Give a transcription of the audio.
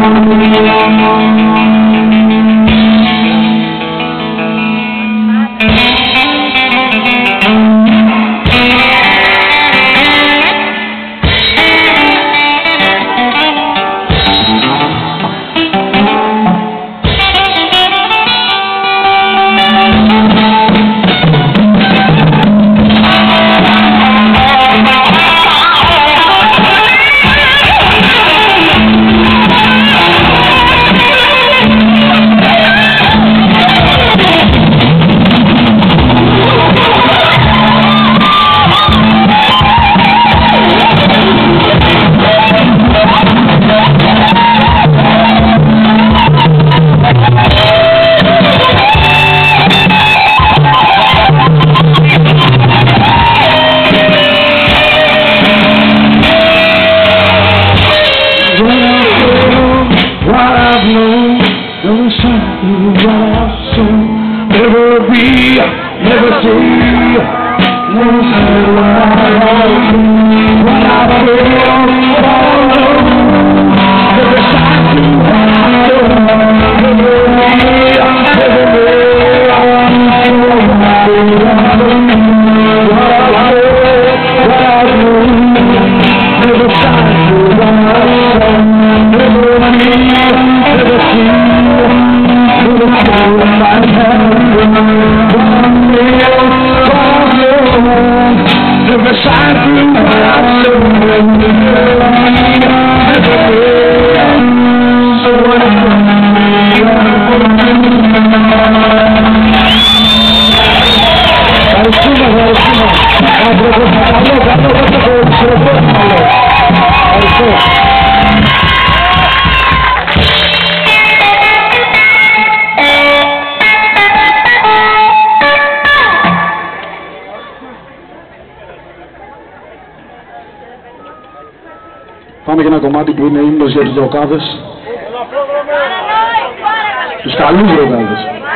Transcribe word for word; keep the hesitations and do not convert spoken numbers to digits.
Never be, never see, never say what I do, what I feel, what I know, never shine to what I do, never be, never be, what I do, what I do, never shine to what I say, never be, never see. Never shine through my soul. Πάμε για ένα κομμάτι που είναι ύμνος για τους ροκάδες. Τους καλούς ροκάδες.